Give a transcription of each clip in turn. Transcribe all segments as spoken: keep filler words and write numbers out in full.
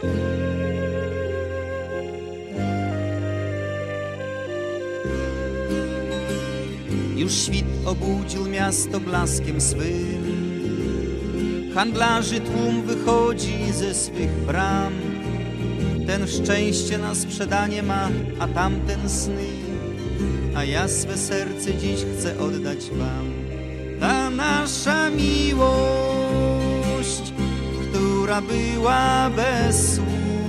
Już świt obudził miasto blaskiem swym, handlarzy tłum wychodzi ze swych bram. Ten szczęście na sprzedanie ma, a tamten sny, a ja swe serce dziś chcę oddać wam. Ta nasza miłość, która była bez słów,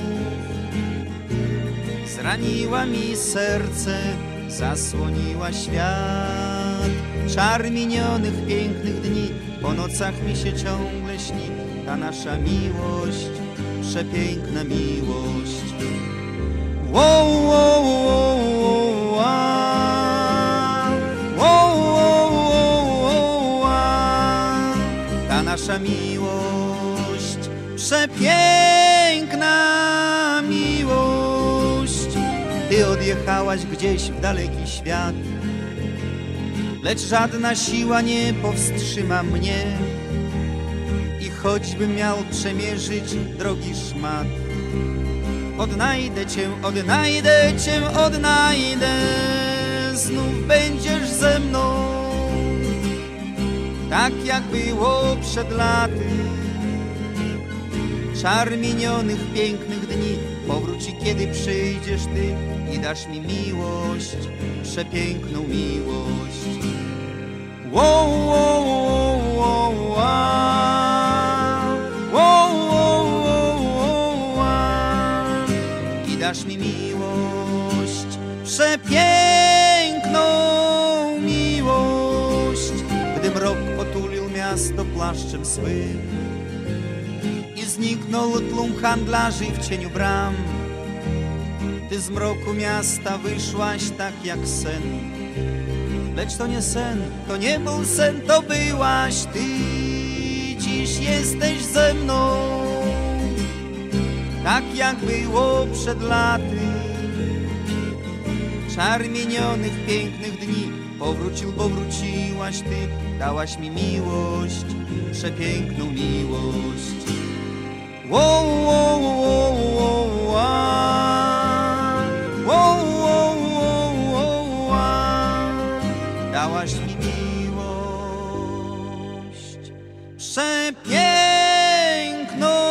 zraniła mi serce, zasłoniła świat. Czar minionych pięknych dni po nocach mi się ciągle śni. Ta nasza miłość, przepiękna miłość. Wow, wow, wow, wow, wow, wow, wow, wow. Ta nasza miłość, przepiękna miłość. Ty odjechałaś gdzieś w daleki świat, lecz żadna siła nie powstrzyma mnie. I choćbym miał przemierzyć drogi szmat, odnajdę Cię, odnajdę Cię, odnajdę. Znów będziesz ze mną, tak jak było przed laty. Czar minionych pięknych dni powróci, kiedy przyjdziesz Ty i dasz mi miłość, przepiękną miłość. Wow, wow, wow, wow, wow, wow, wow, wow. I dasz mi miłość, przepiękną miłość. Gdy mrok otulił miasto płaszczem swym i zniknął tłum handlarzy w cieniu bram, Ty z mroku miasta wyszłaś tak jak sen. Lecz to nie sen, to nie był sen, to byłaś Ty. Dziś jesteś ze mną, tak jak było przed laty. Czar minionych pięknych dni powrócił, bo wróciłaś Ty. Dałaś mi miłość, przepiękną miłość. Wow, wow, wow, wow, wow, wow, wow, wow, wow. Dałaś mi miłość, przepiękną